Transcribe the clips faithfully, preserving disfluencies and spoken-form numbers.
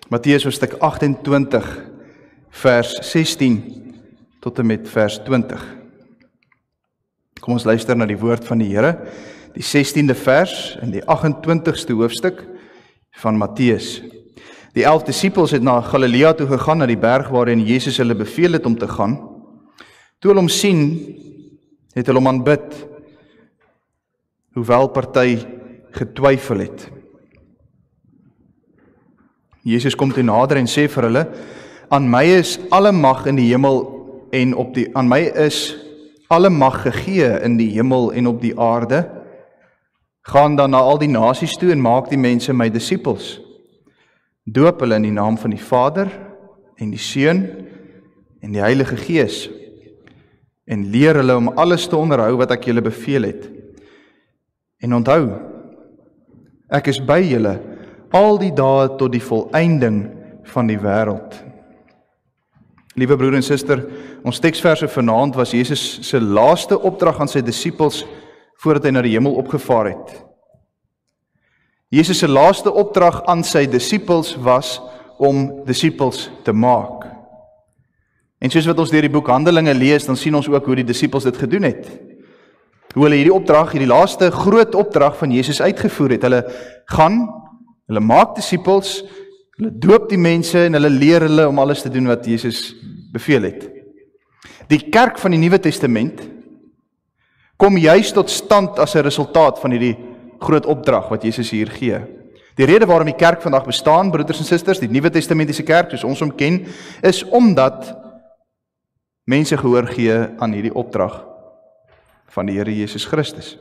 Matteus hoofstuk agt-en-twintig, vers sestien tot en met vers twintig. Kom ons luister na die woord van die Here, die sestiende vers in die agt-en-twintigste hoofstuk van Matteus. Die elf disippels het na Galilea toe gegaan, na die berg waarin Jesus hulle beveel het om te gaan. Toe hulle hom sien, het hulle hom aanbid, hoewel party getwyfel het. Jesus kom toe nader en sê vir hulle, aan my is alle mag in die hemel en op die, aan my is alle mag gegee in die hemel en op die aarde. Gaan dan na al die nasies toe en maak die mense my disippels. Doop hulle in die naam van die Vader en die Seun en die Heilige Gees en leer hulle om alles te onderhou wat ek julle beveel het. En onthou, ek is by julle al die dae tot die volëinding van die wêreld. Liewe broer en suster, ons teksverse vanaand was Jesus se laaste opdrag aan sy disippels voordat hy na die hemel opgevaar het. Jesus se laaste opdrag aan sy disippels was om disippels te maak. En soos wat ons deur die boek Handelinge lees, dan sien ons ook hoe die disippels dit gedoen het. Hoe hulle hierdie opdrag, hierdie laaste groot opdrag van Jesus uitgevoer het. Hulle gaan, hulle maak disippels, hulle doop die mense en hulle leer hulle om alles te doen wat Jesus beveel het. Die kerk van die Nuwe Testament kom juis tot stand as 'n resultaat van hierdie groot opdrag wat Jesus hier gee. Die rede waarom die kerk vandag bestaan, broeders en susters, die Nuwe Testamentiese kerk, soos ons hom ken, is omdat mense gehoor gee aan hierdie opdrag van die Here Jesus Christus.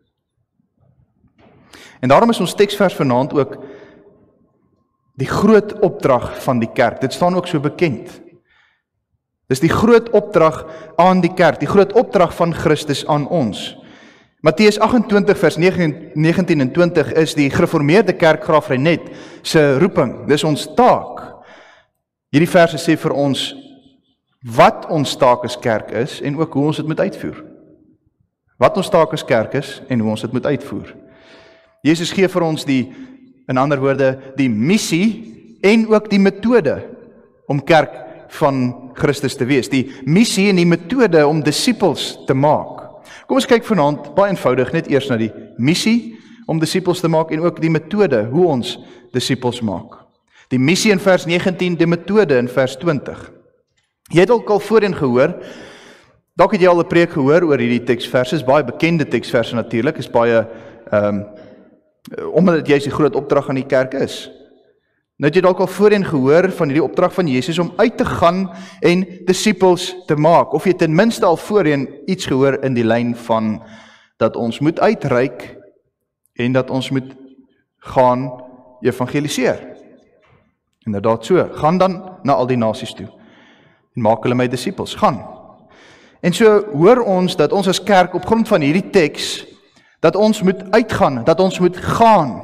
En daarom is ons teksvers vanaand ook die groot opdrag van die kerk. Dit staan ook so bekend. Dis die groot opdrag aan die kerk, die groot opdrag van Christus aan ons. Matteus agt-en-twintig vers negentien en twintig is die gereformeerde kerk Graaf Reinet se roeping. Dis ons taak. Hierdie verse sê vir ons wat ons taak as kerk is en ook hoe ons dit moet uitvoer. Wat ons taak as kerk is en hoe ons dit moet uitvoer. Jesus gee vir ons die, in ander woorde, die missie en ook die metode om kerk van Christus te wees. Die missie en die metode om disippels te maak. Kom ons kyk vanaand baie eenvoudig net eers na die missie om disippels te maak en ook die metode hoe ons disippels maak. Die missie in vers negentien, die metode in vers twintig. Jy het ook al voorheen gehoor, dalk het jy al 'n preek gehoor oor hierdie teksverse, is baie bekende teksverse natuurlik, is baie ehm um, omdat dit juist die groot opdrag aan die kerk is. Nou het jy dalk al voorheen gehoor van hierdie opdrag van Jesus om uit te gaan en disippels te maak, of jy ten minste al voorheen iets gehoor in die lyn van dat ons moet uitreik en dat ons moet gaan evangeliseer. Inderdaad so, gaan dan na al die nasies toe en maak hulle my disippels, gaan. En so hoor ons dat ons as kerk op grond van hierdie teks dat ons moet uitgaan, dat ons moet gaan.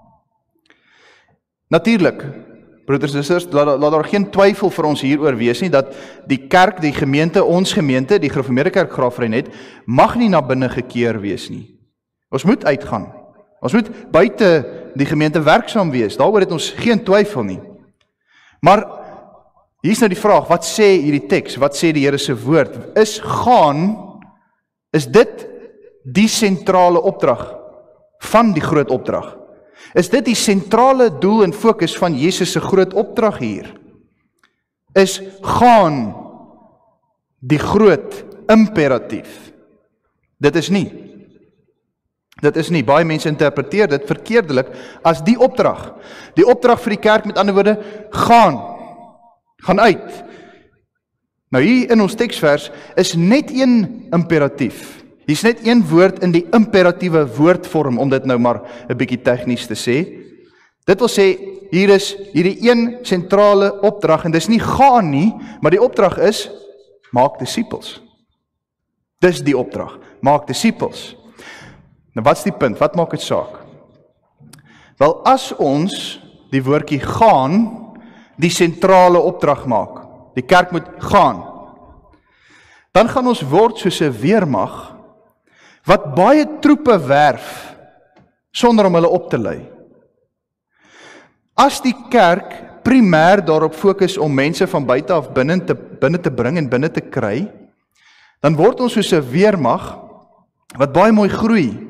Natuurlik, broeders en susters, laat, laat daar geen twyfel vir ons hieroor wees nie, dat die kerk, die gemeente, ons gemeente, die gereformeerde kerk Graaf Reinet, mag nie na binne gekeer wees nie. Ons moet uitgaan. Ons moet buite die gemeente werksaam wees. Daaroor het ons geen twyfel nie. Maar hier is nou die vraag, wat sê hierdie teks? Wat sê die Here se woord? Is gaan, is dit die sentrale opdrag van die groot opdrag? Is dit die sentrale doel en fokus van Jesus se groot opdrag hier? Is gaan die groot imperatief? Dit is nie. Dit is nie. Baie mense interpreteer dit verkeerdelik as die opdrag. Die opdrag vir die kerk, met ander woorde, gaan. Gaan uit. Nou hier in ons teksvers is net een imperatief. Hier is net een woord in die imperatiewe woordvorm, om dit nou maar 'n bietjie tegnies te sê. Dit wil sê, hier is hierdie een sentrale opdrag, en dis nie gaan nie, maar die opdrag is, maak disippels. Dis die opdrag, maak disippels. Nou wat is die punt, wat maak dit saak? Wel, as ons die woordjie gaan die sentrale opdrag maak, die kerk moet gaan, dan gaan ons word soos 'n weermag, wat baie troepe werf, sonder om hulle op te lei. As die kerk primêr daarop fokus om mense van buite af binne te, binne te bring en binne te kry, dan word ons soos 'n weermag wat baie mooi groei.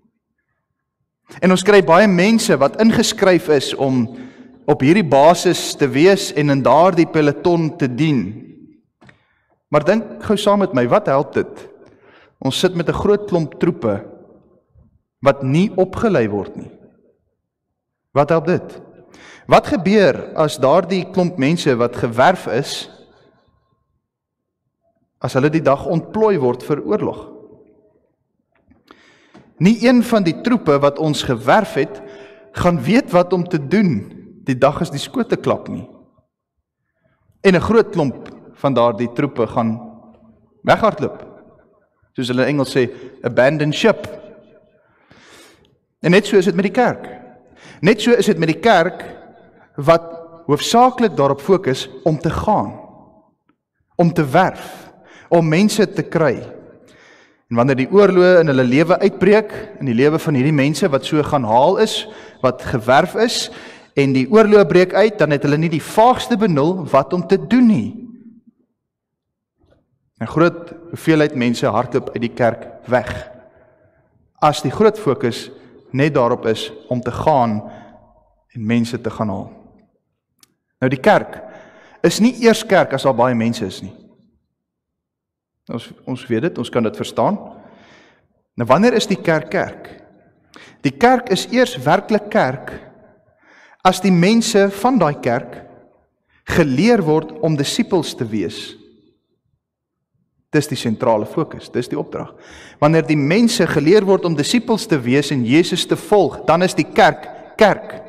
En ons kry baie mense wat ingeskryf is om op hierdie basis te wees en in daardie peloton te dien. Maar dink gou saam met my, wat help dit? Ons sit met 'n groot klomp troepe wat nie opgelei word nie. Wat help dit? Wat gebeur as daardie klomp mense wat gewerf is, as hulle die dag ontplooi word vir oorlog? Nie een van die troepe wat ons gewerf het, gaan weet wat om te doen die dag as die skote klap nie. En 'n groot klomp van daardie troepe gaan weghardloop. Soos hulle in Engels sê, abandon ship. En net so is dit met die kerk. Net so is dit met die kerk wat hoofsaaklik daarop fokus om te gaan, om te werf, om mense te kry. En wanneer die oorloë in hulle lewe uitbreek, in die lewe van hierdie mense wat so gaan haal is, wat gewerf is, en die oorloë breek uit, dan het hulle nie die vaagste benul wat om te doen nie. 'n Groot hoeveelheid mense hardloop uit die kerk weg, as die groot fokus net daarop is om te gaan en mense te gaan haal. Nou die kerk is nie eers kerk as daar baie mense is nie. Ons, ons weet dit, ons kan dit verstaan. Nou wanneer is die kerk kerk? Die kerk is eers werklik kerk as die mense van daai kerk geleer word om disippels te wees. Dis die sentrale fokus, dis die opdrag. Wanneer die mense geleer word om disippels te wees en Jesus te volg, dan is die kerk kerk.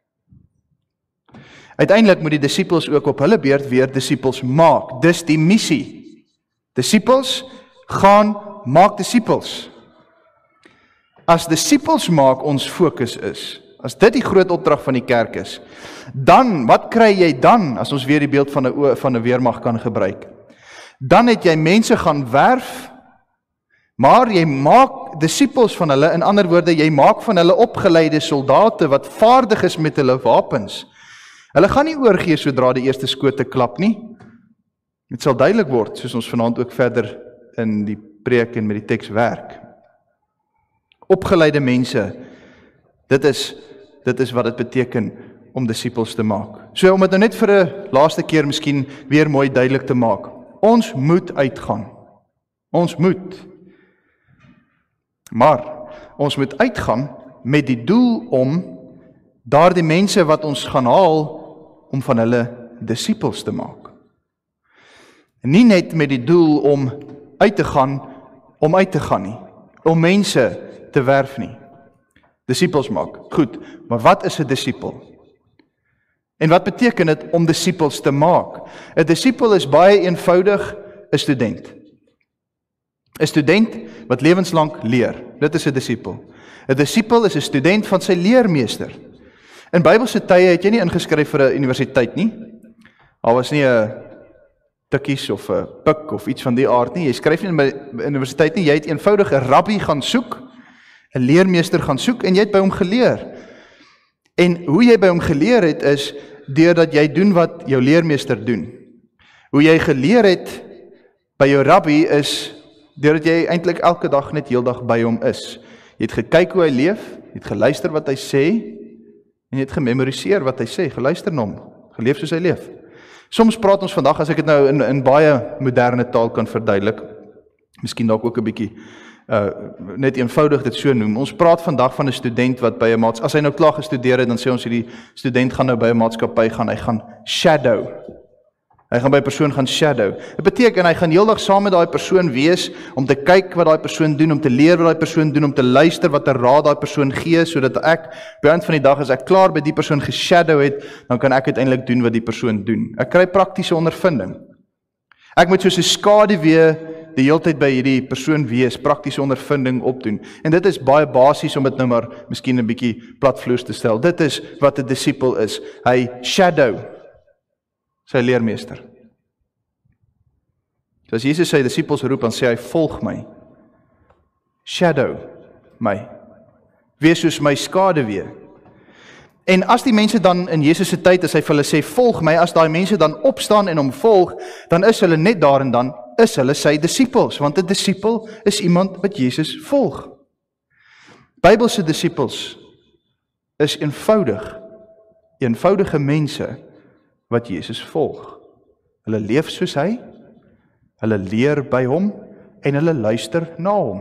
Uiteindelik moet die disippels ook op hulle beurt weer disippels maak. Dis die missie. Disippels gaan maak disippels. As disippels maak ons fokus is, as dit die groot opdrag van die kerk is, dan, wat kry jy dan, as ons weer die beeld van 'n van 'n weermag kan gebruik? Dan het jy mense gaan werf, maar jy maak disippels van hulle, in ander woorde, jy maak van hulle opgeleide soldate wat vaardig is met hulle wapens. Hulle gaan nie oorgee sodra die eerste skote klap nie. Dit sal duidelik word, soos ons vanaand ook verder in die preek en met die teks werk. Opgeleide mense, dit is, dit is wat dit beteken om disippels te maak. So om dit nou net vir 'n laaste keer miskien weer mooi duidelik te maak. Ons moet uitgaan. Ons moet. Maar ons moet uitgaan met die doel om daardie mense wat ons gaan haal, om van hulle disippels te maak. Nie net met die doel om uit te gaan, om uit te gaan nie, om mense te werf nie. Disippels maak, goed, maar wat is 'n disipel? En wat beteken dit om disippels te maak? 'n Disipel is baie eenvoudig 'n student. 'n Student wat lewenslank leer, dit is 'n disipel. 'n Disipel is 'n student van sy leermeester. In Bybelse tye het jy nie ingeskryf vir 'n universiteit nie. Al was nie 'n tikkies of 'n pik of iets van die aard nie. Jy skryf nie in 'n universiteit nie, jy het eenvoudig 'n rabbi gaan soek, 'n leermeester gaan soek en jy het by hom geleer. En hoe jy by hom geleer het is deurdat jy doen wat jou leermeester doen. Hoe jy geleer het by jou rabbi is deurdat jy eintlik elke dag net heeldag by hom is. Jy het gekyk hoe hy leef, jy het geluister wat hy sê en jy het gememoriseer wat hy sê, geluister na hom, geleef soos hy leef. Soms praat ons vandag, as ek dit nou in, in baie moderne taal kan verduidelik, miskien dalk ook 'n bietjie uh, net eenvoudig dit so noem. Ons praat vandag van 'n student wat by 'n maats, as hy nou klaar gestudeer het, dan sê ons hierdie student gaan nou by 'n maatskappy gaan, hy gaan shadow. Hy gaan by 'n persoon gaan shadow. Dit beteken hy gaan heeldag saam met daai persoon wees om te kyk wat daai persoon doen, om te leer wat daai persoon doen, om te luister wat 'n raad daai persoon gee, sodat ek by eind van die dag as ek klaar by die persoon geshadow het, dan kan ek uiteindelik doen wat die persoon doen. Ek kry praktiese ondervinding. Ek moet soos 'n skaduwee die hele tyd by hierdie persoon wees, praktiese ondervinding opdoen. En dit is baie basies om dit nou maar miskien 'n bietjie platvloers te stel. Dit is wat 'n disipel is. Hy shadow sy leermeester. So as Jesus sy disippels roep, dan sê hy, volg my. Shadow my. Wees soos my skaduwee. En as die mense dan in Jesus se tyd, as hy vir hulle sê, volg my, as daai mense dan opstaan en hom volg, dan is hulle net daar en dan, is hulle sy disippels, want 'n disipel is iemand wat Jesus volg. Bybelse disippels is eenvoudig, eenvoudige mense wat Jesus volg. Hulle leef soos hy, hulle leer by hom, en hulle luister na hom.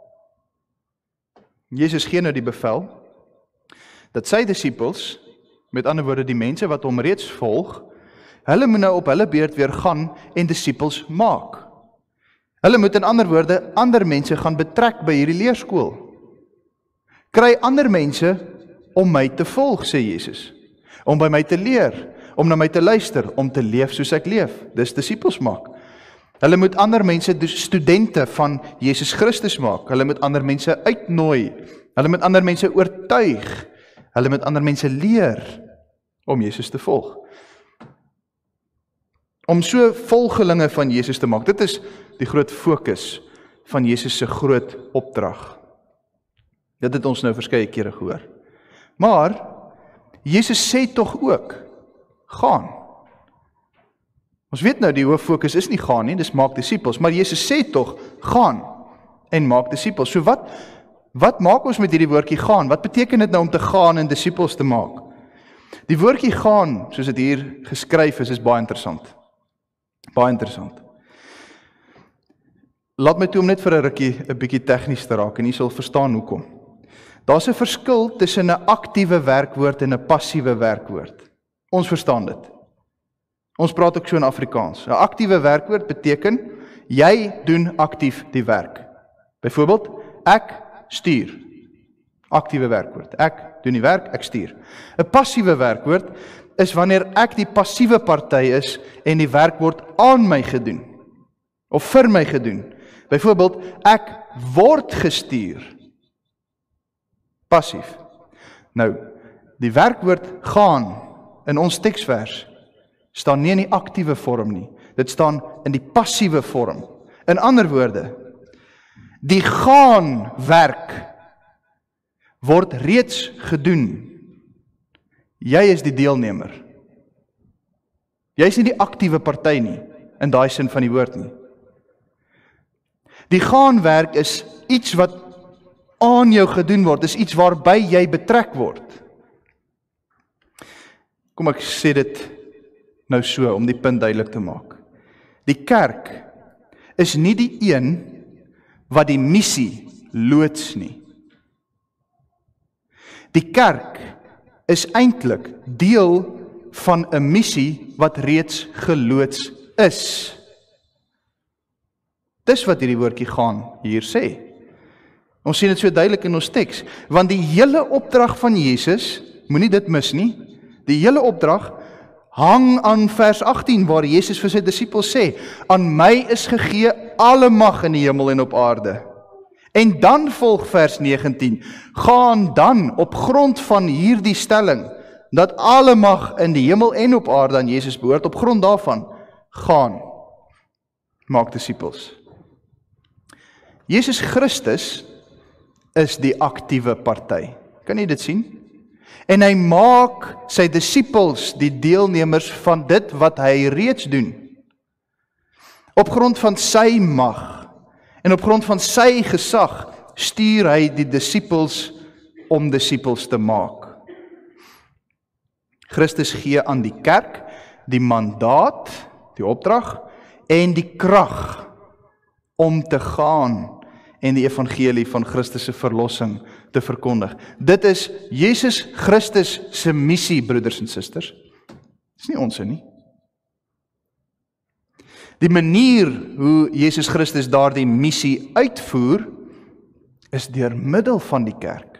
Jesus gee nou die bevel, dat sy disippels, met ander woorde die mense wat hom reeds volg, hulle moet nou op hulle beurt weer gaan en disippels maak. Hulle moet in ander woorde ander mense gaan betrek by hierdie leerskool. Kry ander mense om my te volg, sê Jesus. Om by my te leer, om na my te luister, om te leef soos ek leef. Dis disippels maak. Hulle moet ander mense, dus studente van Jesus Christus maak. Hulle moet ander mense uitnooi. Hulle moet ander mense oortuig. Hulle moet ander mense leer om Jesus te volg. Om so volgelinge van Jesus te maak, dit is die groot fokus van Jesus se groot opdrag. Dit het ons nou verskeie kere gehoor. Maar Jesus sê tog ook, gaan. Ons weet nou die hoof fokus is nie gaan nie, dis maak disippels, maar Jesus sê tog, gaan en maak disippels. So wat, wat maak ons met hierdie woordjie gaan? Wat beteken dit nou om te gaan en disippels te maak? Die woordjie gaan, soos dit hier geskryf is, is baie interessant. Baie interessant. Laat my toe om net vir 'n rukkie 'n bietjie tegnies te raak en jy sal verstaan hoekom. Daar's 'n verskil tussen 'n aktiewe werkwoord en 'n passiewe werkwoord. Ons verstaan dit. Ons praat ook so in Afrikaans. 'n Aktiewe werkwoord beteken jy doen aktief die werk. Byvoorbeeld, ek stuur. Aktiewe werkwoord. Ek doen die werk, ek stuur. 'n Passiewe werkwoord is wanneer ek die passiewe party is en die werk word aan my gedoen of vir my gedoen. Byvoorbeeld, ek word gestuur. Passief. Nou, die werkwoord gaan in ons teksvers staan nie in die aktiewe vorm nie. Dit staan in die passiewe vorm. In ander woorde, die gaan werk word reeds gedoen. Jy is die deelnemer. Jy is nie die aktiewe party nie, in daai sin van die woord nie. Die gaan werk is iets wat aan jou gedoen word, is iets waarby jy betrek word. Kom ek sê dit nou so, om die punt duidelik te maak. Die kerk is nie die een wat die missie loods nie. Die kerk is eintlik deel van 'n missie wat reeds geloods is. Dis wat hierdie woordjie gaan hier sê. Ons sien dit so duidelik in ons teks, want die hele opdrag van Jesus, moenie dit mis nie, die hele opdrag hang aan vers agttien, waar Jesus vir sy disippels sê, aan my is gegee alle mag in die hemel en op aarde. En dan volg vers negentien, gaan dan op grond van hierdie stelling, dat alle mag in die hemel en op aarde aan Jesus behoort, op grond daarvan, gaan, maak disippels. Jesus Christus is die aktiewe party. Kan jy dit sien? En hy maak sy disippels die deelnemers van dit wat hy reeds doen. Op grond van sy mag en op grond van sy gesag stuur hy die disippels om disippels te maak. Christus gee aan die kerk die mandaat, die opdrag en die krag om te gaan en die evangelie van Christus se verlossing te verkondig. Dit is Jesus Christus se missie, broeders en susters. Dis nie ons nie. Die manier hoe Jesus Christus daardie missie uitvoer, is deur middel van die kerk.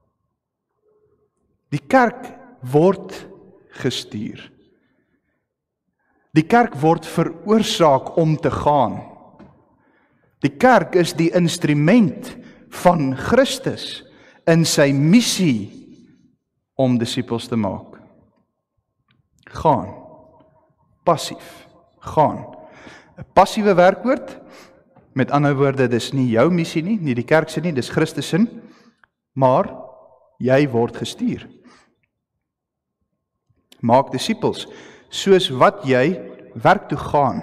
Die kerk word gestuur. Die kerk word veroorsaak om te gaan. Die kerk is die instrument van Christus in sy missie om disippels te maak. Gaan. Passief. Gaan. 'n Passiewe werkwoord, met ander woorde, dis nie jou missie nie, nie die kerk se nie, dis Christus se, maar jy word gestuur. Maak disippels, soos wat jy werk toe gaan.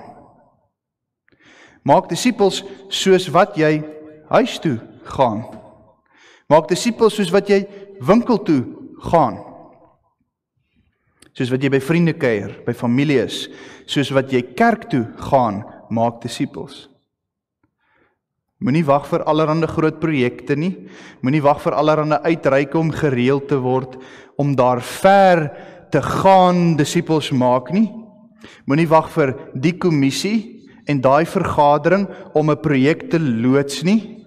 Maak disippels, soos wat jy huis toe gaan. Maak disippels, soos wat jy winkel toe gaan. Soos wat jy by vriende kuier, by familie is, soos wat jy kerk toe gaan, maak disippels. Moenie wag vir allerhande groot projekte nie, moenie wag vir allerhande uitreike om gereël te word, om daar ver te gaan disippels maak nie. Moenie wag vir die kommissie en daai vergadering om 'n projek te loods nie.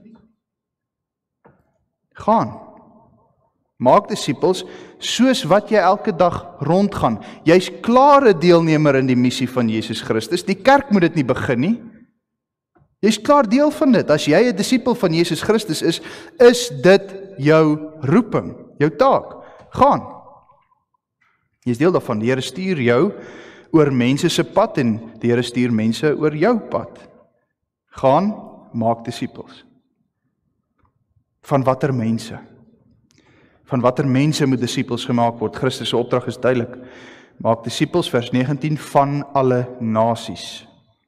Gaan. Maak disippels, soos wat jy elke dag rondgaan. Jy's klaar 'n deelnemer in die missie van Jesus Christus. Die kerk moet dit nie begin nie. Jy's klaar deel van dit. As jy 'n disipel van Jesus Christus is, is dit jou roeping, jou taak. Gaan. Jy's deel daarvan. Die Here stuur jou oor mense se pad en die Here stuur mense oor jou pad. Gaan, maak disippels. Van watter mense? Van watter mense moet disippels gemaak word? Christus se opdrag is duidelik. Maak disippels, vers negentien, van alle nasies.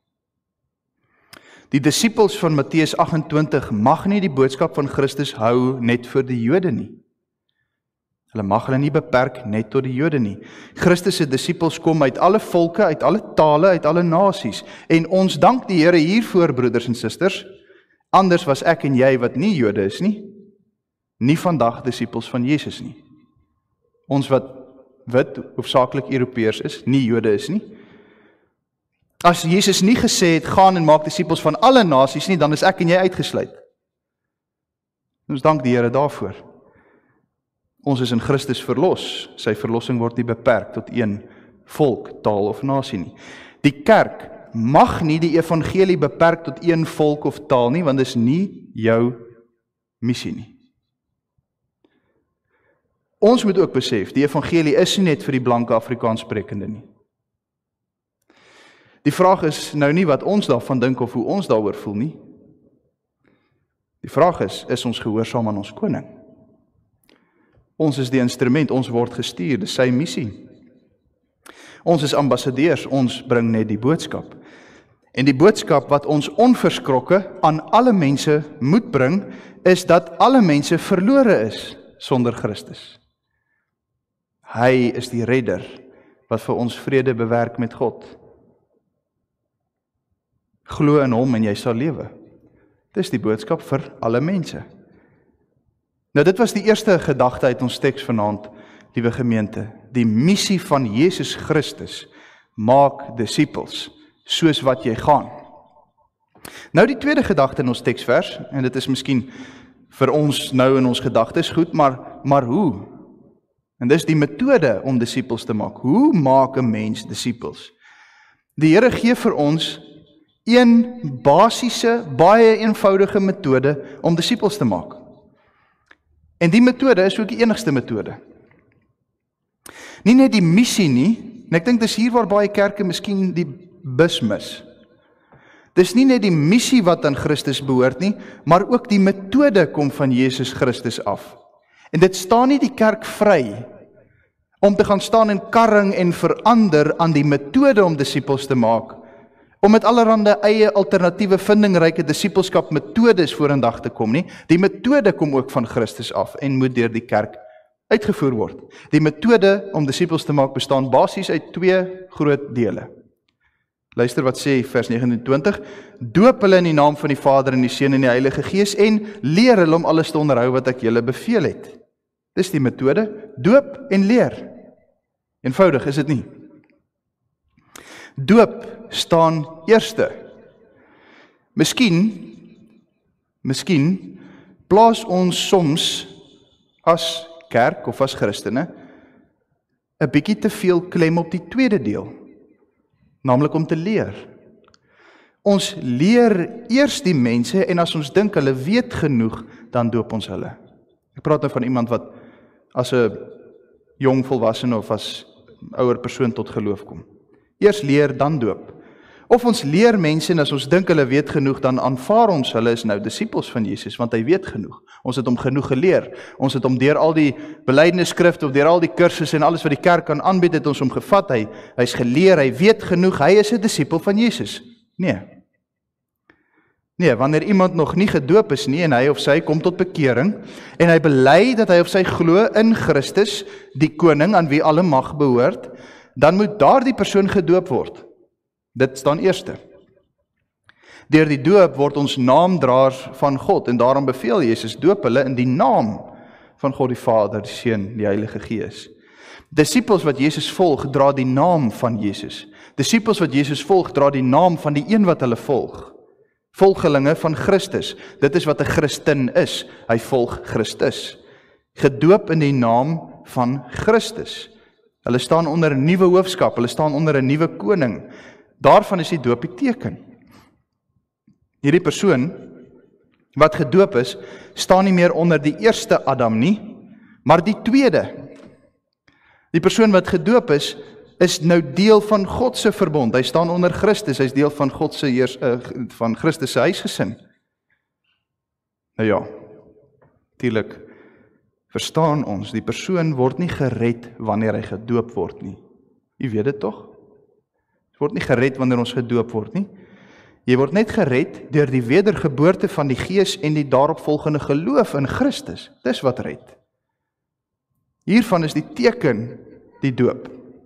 Die disippels van Matteus agt-en-twintig mag nie die boodskap van Christus hou net vir die Jode nie. Hulle mag hulle nie beperk net tot die Jode nie. Christus se disippels kom uit alle volke, uit alle tale, uit alle nasies. En ons dank die Here hiervoor, broeders en susters. Anders was ek en jy wat nie Jode is nie, nie vandag disippels van Jesus nie. Ons wat wit, hoofsaaklik Europeërs is, nie Jode is nie. As Jesus nie gesê het, gaan en maak disippels van alle nasies nie, dan is ek en jy uitgesluit. Ons dank die Here daarvoor. Ons is in Christus verlos. Sy verlossing word nie beperk tot een volk, taal of nasie nie. Die kerk mag nie die evangelie beperk tot een volk of taal nie, want dit is nie jou missie nie. Ons moet ook besef, die evangelie is nie net vir die blanke Afrikaans sprekende nie. Die vraag is nou nie wat ons daarvan dink of hoe ons daaroor voel nie. Die vraag is, is ons gehoorsaam aan ons koning? Ons is die instrument, ons word gestuur, dis sy missie. Ons is ambassadeurs, ons bring net die boodskap. En die boodskap wat ons onverskrokke aan alle mense moet bring, is dat alle mense verlore is sonder Christus. Hy is die redder wat vir ons vrede bewerk met God. Glo in hom en jy sal lewe. Dis die boodskap vir alle mense. Nou dit was die eerste gedagte uit ons teks vanaand, liewe gemeente. Die missie van Jesus Christus, maak disippels, soos wat jy gaan. Nou die tweede gedagte in ons teksvers, en dit is miskien vir ons nou in ons gedagtes goed, maar, maar hoe? En dis die metode om disippels te maak. Hoe maak 'n mens disippels? Die Here gee vir ons een basiese, baie eenvoudige metode om disippels te maak. En die metode is ook die enigste metode. Nie net die missie nie, en ek dink dis hier waar baie kerke miskien die bus mis. Dis nie net die missie wat aan Christus behoort nie, maar ook die metode kom van Jesus Christus af. En dit staan nie die kerk vry om te gaan staan en karring en verander aan die metode om disippels te maak, om met allerhande eie alternatiewe vindingryke disippelskap metodes vorendag te kom nie. Die metode kom ook van Christus af en moet deur die kerk uitgevoer word. Die metode om disippels te maak bestaan basies uit twee groot dele. Luister wat sê vers negen en twintig, doop hulle in die naam van die Vader en die Seun en die Heilige Gees en leer hulle om alles te onderhou wat ek julle beveel het. Dis die metode, doop en leer. Eenvoudig is dit nie. Doop staan eerste. Miskien, miskien plaas ons soms as kerk of as Christene 'n bietjie te veel klem op die tweede deel, naamlik om te leer. Ons leer eers die mense en as ons dink hulle weet genoeg, dan doop ons hulle. Ek praat nou van iemand wat as 'n jong volwassene of as ouer persoon tot geloof kom. Eers leer, dan doop. Of ons leer mense en as ons dink hulle weet genoeg, dan aanvaar ons hulle is nou disippels van Jesus, want hy weet genoeg. Ons het hom genoeg geleer. Ons het hom deur al die belydenisskrifte of deur al die kursusse en alles wat die kerk kan aanbied, het ons hom gevat. Hy hy's geleer, hy weet genoeg, hy is 'n disipel van Jesus. Nee. Nee, wanneer iemand nog nie gedoop is nie en hy of sy kom tot bekering en hy bely dat hy of sy glo in Christus, die koning aan wie alle mag behoort, dan moet daardie persoon gedoop word. Dit staan eerste. Deur die doop word ons naamdraers van God en daarom beveel Jesus, doop hulle in die naam van God die Vader, die Seun, die Heilige Gees. Disippels wat Jesus volg, dra die naam van Jesus. Disippels wat Jesus volg, dra die naam van die een wat hulle volg. Volgelinge van Christus. Dit is wat 'n Christen is. Hy volg Christus. Gedoop in die naam van Christus. Hulle staan onder 'n nuwe hoofskap, hulle staan onder 'n nuwe koning. Daarvan is die doop die teken. Hierdie persoon wat gedoop is, staan nie meer onder die eerste Adam nie, maar die tweede. Die persoon wat gedoop is, is nou deel van God se verbond. Hy staan onder Christus, hy is deel van God se heers, uh, van Christus se huisgesin. Nou ja, natuurlik verstaan ons, die persoon word nie gered wanneer hy gedoop word nie. Jy weet dit tog? Jy word nie gered wanneer ons gedoop word nie. Jy word net gered deur die wedergeboorte van die Gees en die daaropvolgende geloof in Christus. Dis wat red. Hiervan is die teken die doop.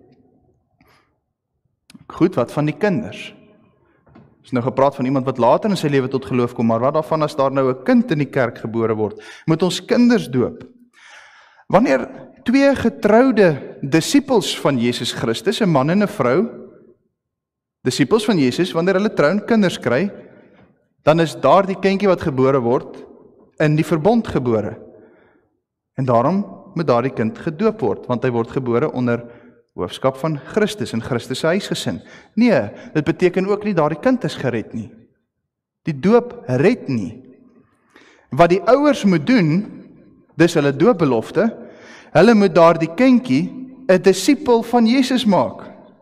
Goed, wat van die kinders? Ons nou gepraat van iemand wat later in sy lewe tot geloof kom, maar wat daarvan as daar nou 'n kind in die kerk gebore word? Moet ons kinders doop? Wanneer twee getroude disippels van Jesus Christus, 'n man en 'n vrou, disippels van Jesus, wanneer hulle trou en kinders kry, dan is daar die kindjie wat gebore word in die verbond gebore. En daarom moet daardie kind gedoop word, want hy word gebore onder hoofskap van Christus en Christus se huisgesin. Nee, dit beteken ook nie daardie kind is gered nie. Die doop red nie. Wat die ouers moet doen, dis hulle doopbelofte, hulle moet daardie kindjie 'n disipel van Jesus maak.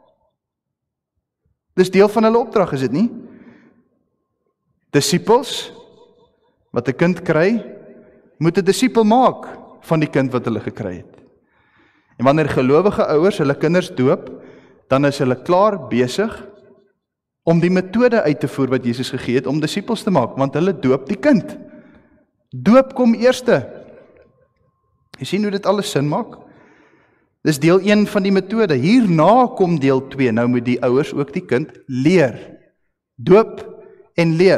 Dis deel van hulle opdrag, is dit nie? Disipels wat 'n kind kry, moet 'n disipel maak van die kind wat hulle gekry het. En wanneer gelowige ouers hulle kinders doop, dan is hulle klaar besig om die metode uit te voer wat Jesus gegee het om disippels te maak, want hulle doop die kind. Doop kom eerste. Jy sien hoe dit alles sin maak? Dis deel een van die metode. Hierna kom deel twee. Nou moet die ouers ook die kind leer. Doop en leer.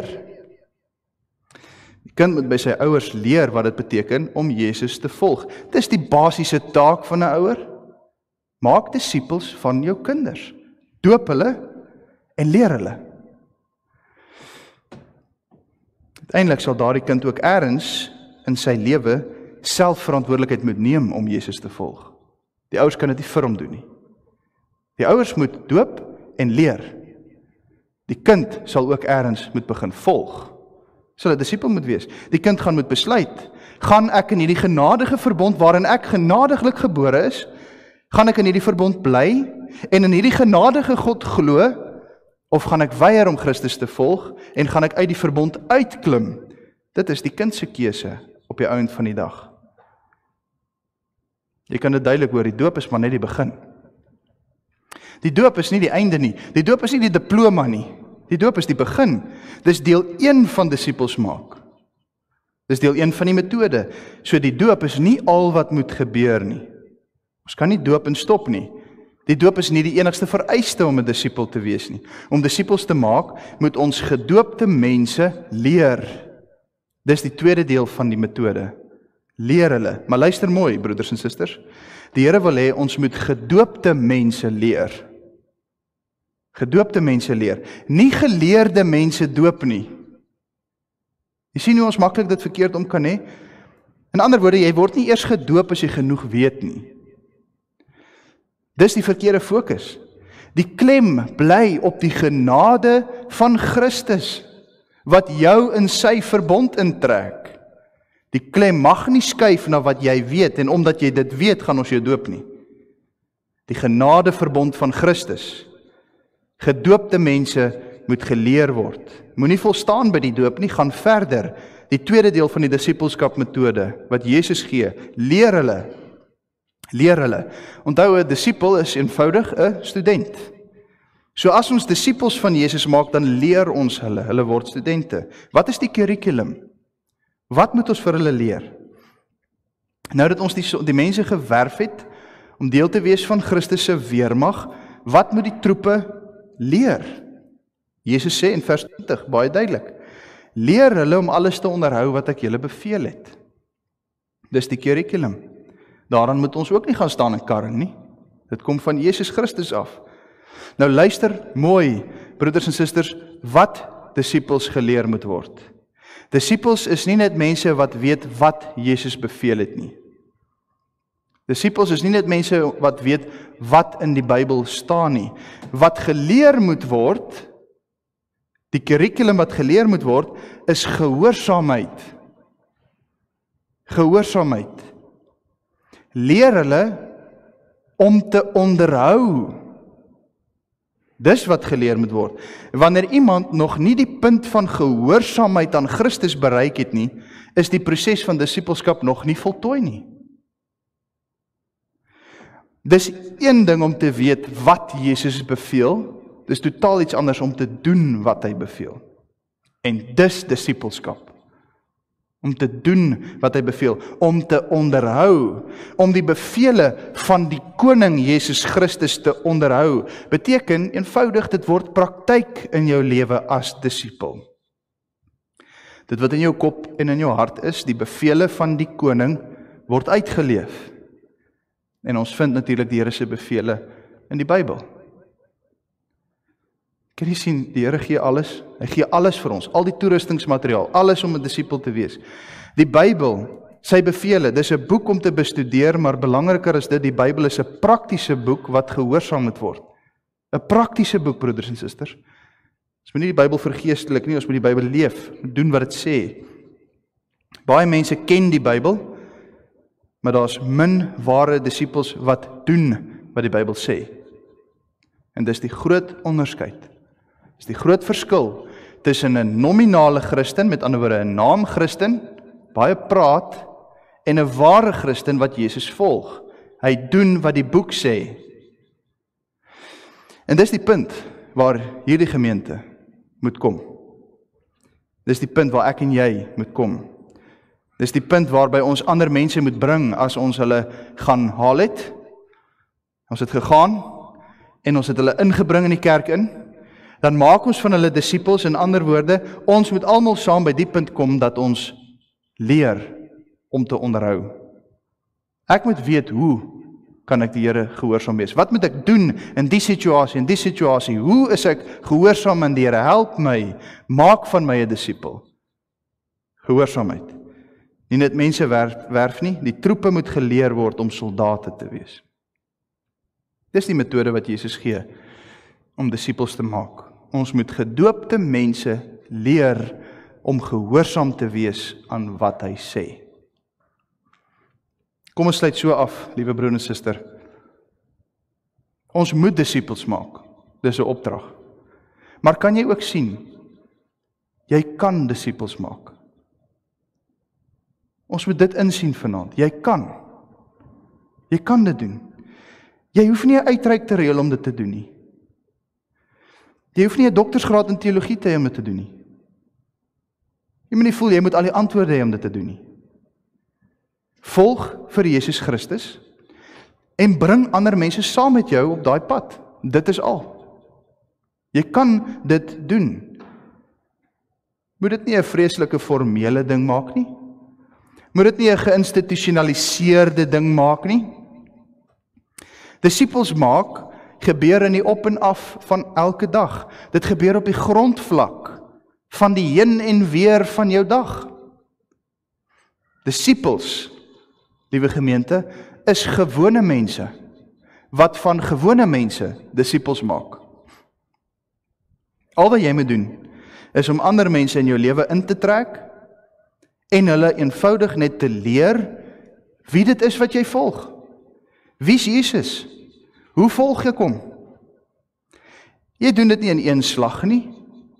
Die kind moet by sy ouers leer wat dit beteken om Jesus te volg. Dis die basiese taak van 'n ouer. Maak disippels van jou kinders. Doop hulle en leer hulle. Uiteindelik sal daardie kind ook eers in sy lewe self verantwoordelikheid moet neem om Jesus te volg. Die ouers kan dit nie vir hom doen nie. Die ouers moet doop en leer. Die kind sal ook eers moet begin volg. Sal 'n disipel moet wees. Die kind gaan moet besluit, gaan ek in hierdie genadige verbond waarin ek genadiglik gebore is, gaan ek in hierdie verbond bly en in hierdie genadige God glo, of gaan ek weier om Christus te volg en gaan ek uit die verbond uitklim? Dit is die kind se keuse op die einde van die dag. Jy kan dit duidelik hoor, die doop is maar net die begin. Die doop is nie die einde nie. Die doop is nie die diploma nie. Die doop is die begin. Dis deel een van disippels maak. Dis deel een van die metode. So die doop is nie al wat moet gebeur nie. Ons kan nie doop en stop nie. Die doop is nie die enigste vereiste om 'n disipel te wees nie. Om disippels te maak, moet ons gedoopte mense leer. Dis die tweede deel van die metode. Leer hulle. Maar luister mooi, broeders en susters. Die Here wil hê ons moet gedoopte mense leer. Gedoopte mense leer. Nie geleerde mense doop nie. Jy sien hoe ons maklik dit verkeerd om kan hê? In ander woorde, jy word nie eers gedoop as jy genoeg weet nie. Dis die verkeerde fokus. Die klem bly op die genade van Christus, wat jou in sy verbond intrek. Die klem mag nie skuif na wat jy weet, en omdat jy dit weet, gaan ons jou doop nie. Die genadeverbond van Christus. Gedoopte mense moet geleer word. Moenie volstaan by die doop nie, gaan verder. Die tweede deel van die disippelskap metode wat Jesus gee, leer hulle. Leer hulle. Onthou, 'n disipel is eenvoudig 'n student. So as ons disippels van Jesus maak, dan leer ons hulle, hulle word studente. Wat is die kurrikulum? Wat moet ons vir hulle leer? Nou dat ons die, die mense gewerf het, om deel te wees van Christus se weermag, wat moet die troepe leer? Jesus sê in vers twintig, baie duidelik, leer hulle om alles te onderhou wat ek julle beveel het. Dis die kurrikulum. Daaraan moet ons ook nie gaan staan en karring nie. Dit kom van Jesus Christus af. Nou luister mooi, broeders en susters, wat disippels geleer moet word. Disippels is nie net mense wat weet wat Jesus beveel het nie. Disippels is nie net mense wat weet wat in die Bybel staan nie. Wat geleer moet word, die kurrikulum wat geleer moet word, is gehoorsaamheid. Gehoorsaamheid. Leer hulle om te onderhou. Dis wat geleer moet word. Wanneer iemand nog nie die punt van gehoorsaamheid aan Christus bereik het nie, is die proses van disippelskap nog nie voltooi nie. Dis een ding om te weet wat Jesus beveel, dis totaal iets anders om te doen wat hy beveel. En dis disippelskap. Om te doen wat hy beveel, om te onderhou, om die bevele van die koning Jesus Christus te onderhou, beteken eenvoudig, dit word praktyk in jou lewe as disipel. Dit wat in jou kop en in jou hart is, die bevele van die koning, word uitgeleef. En ons vind natuurlik die Here se bevele in die Bybel. Kan jy sien, die Here gee alles, hy gee alles vir ons, al die toerustingsmateriaal, alles om 'n disipel te wees. Die Bybel, sy bevele, dis 'n boek om te bestudeer, maar belangriker is dit, die Bybel is 'n praktiese boek wat gehoorsaam moet word. 'n Praktiese boek, broeders en susters. Ons moet nie die Bybel vergeestelik nie, ons moet die Bybel leef, doen wat dit sê. Baie mense ken die Bybel, maar daar's min ware disipels wat doen wat die Bybel sê. En dis die groot onderskeid. Dis die groot verskil tussen 'n nominale Christen, met ander woorde 'n naam Christen, baie praat, en 'n ware Christen wat Jesus volg. Hy doen wat die boek sê. En dis die punt waar hierdie gemeente moet kom. Dis die punt waar ek en jy moet kom. Dis die punt waarby ons ander mense moet bring as ons hulle gaan haal het. Ons het gegaan en ons het hulle ingebring in die kerk in. Dan maak ons van hulle disippels, in ander woorde, ons moet almal saam by die punt kom dat ons leer om te onderhou. Ek moet weet, hoe kan ek die Here gehoorsaam wees? Wat moet ek doen in die situasie, in die situasie? Hoe is ek gehoorsaam aan die Here? Help my, maak van my 'n disipel. Gehoorsaamheid. Nie net mense werf, werf nie, die troepe moet geleer word om soldate te wees. Dis die metode wat Jesus gee om disippels te maak. Ons moet gedoopte mense leer om gehoorsaam te wees aan wat hy sê. Kom ons sluit so af, liewe broer en suster. Ons moet disippels maak. Dis 'n opdrag. Maar kan jy ook sien, jy kan disippels maak. Ons moet dit insien vanaand. Jy kan. Jy kan dit doen. Jy hoef nie 'n uitreik te reël om dit te doen nie. Jy hoef nie 'n doktorsgraad in teologie te hê om dit te doen nie. Jy moet nie voel jy moet al die antwoorde hê om dit te doen nie. Volg vir Jesus Christus en bring ander mense saam met jou op daai pad. Dit is al. Jy kan dit doen. Moet dit nie 'n vreeslike formele ding maak nie. Moet dit nie 'n geïnstitusionaliseerde ding maak nie. Disippels maak gebeur in die op en af van elke dag. Dit gebeur op die grondvlak van die heen en weer van jou dag. Disippels, liewe gemeente, is gewone mense wat van gewone mense disippels maak. Al wat jy moet doen is om ander mense in jou lewe in te trek en hulle eenvoudig net te leer wie dit is wat jy volg. Wie is Jesus? Hoe volg jy hom? Jy doen dit nie in een slag nie.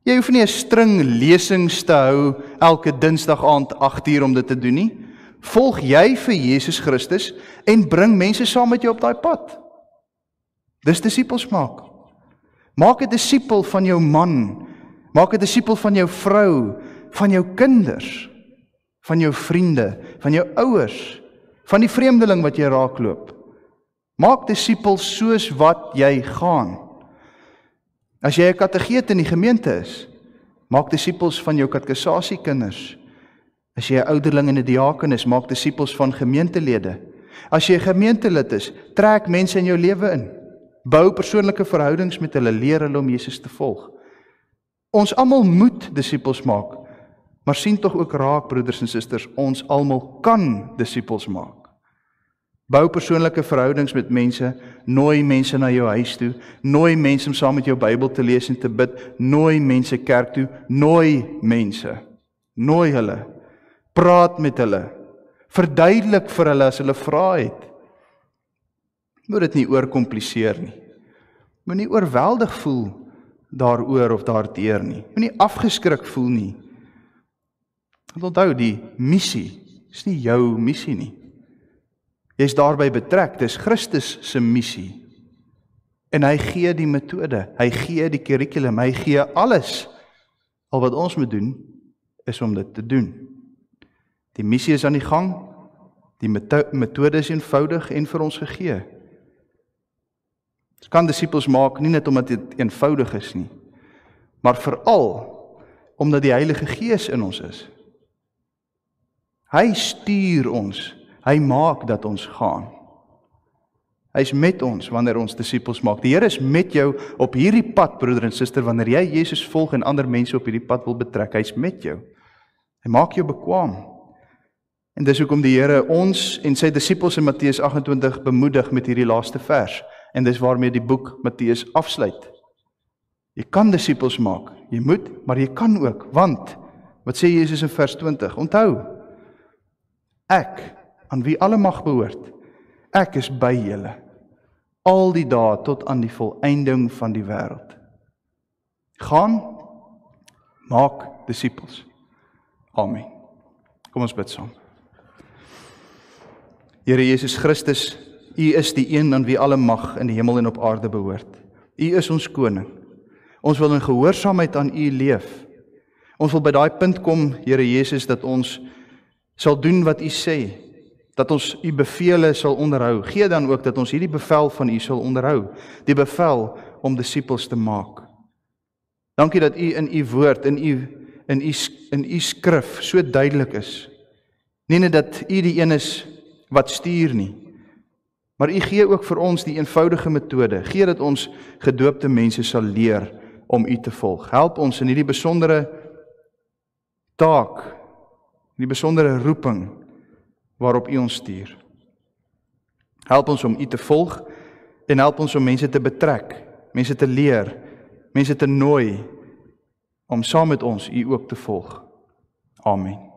Jy hoef nie 'n string lesings te hou elke Dinsdag aand agt uur om dit te doen nie. Volg jy vir Jesus Christus en bring mense saam met jou op daai pad. Dis disippels maak. Maak 'n disipel van jou man, maak 'n disipel van jou vrou, van jou kinders, van jou vriende, van jou ouers, van die vreemdeling wat jy raakloop. Maak disipels soos wat jy gaan. As jy 'n kategeet in die gemeente is, maak disipels van jou katekisasiekinders. As jy 'n ouderling en 'n diaken is, maak disipels van gemeentelede. As jy 'n gemeentelid is, trek mense in jou lewe in. Bou persoonlike verhoudings met hulle, leer hulle om Jesus te volg. Ons almal moet disipels maak, maar sien tog ook raak, broeders en susters, ons almal kan disipels maak. Bou persoonlike verhoudings met mense, nooi mense na jou huis toe, nooi mense om saam met jou Bybel te lees en te bid, nooi mense kerk toe, nooi mense, nooi hulle, praat met hulle, verduidelik vir hulle as hulle vra het. Moet dit nie oorkompliseer nie. Moet nie oorweldig voel daaroor of daardeur nie. Moet nie afgeskrik voel nie. Want onthou, die missie is nie jou missie nie. Jy is daarby betrek, dis Christus se missie. En hy gee die metode, hy gee die curriculum, hy gee alles. Al wat ons moet doen, is om dit te doen. Die missie is aan die gang, die metode is eenvoudig en vir ons gegee. Ons kan disipels maak, nie net omdat dit eenvoudig is nie, maar veral omdat die Heilige Gees in ons is. Hy stuur ons, hy maak dat ons gaan. Hy is met ons wanneer ons disipels maak. Die Here is met jou op hierdie pad, broeder en suster, wanneer jy Jesus volg en ander mense op hierdie pad wil betrek. Hy is met jou. Hy maak jou bekwaam. En dis hoekom die Here ons en sy disipels in Matteus agt en twintig bemoedig met hierdie laaste vers. En dis waarmee die boek Matteus afsluit. Jy kan disipels maak, jy moet, maar jy kan ook, want, wat sê Jesus in vers twintig? Onthou, ek, aan wie alle mag behoort, ek is by julle, al die dae tot aan die volëinding van die wêreld. Gaan, maak disipels. Amen. Kom ons bid saam. Here Jesus Christus, U is die een aan wie alle mag in die hemel en op aarde behoort. U is ons koning. Ons wil in gehoorsaamheid aan U leef. Ons wil by daai punt kom, Here Jesus, dat ons sal doen wat U sê, dat ons U bevele sal onderhou. Gee dan ook dat ons hierdie bevel van U sal onderhou, die bevel om disipels te maak. Dankie dat U in U woord, in U in U in U skrif so duidelik is. Nie net dat U die een is wat stuur nie, maar U gee ook vir ons die eenvoudige metode. Gee dat ons gedoopte mense sal leer om U te volg. Help ons in hierdie besondere taak, die besondere roeping waarop U ons stuur. Help ons om U te volg en help ons om mense te betrek, mense te leer, mense te nooi om saam met ons U ook te volg. Amen.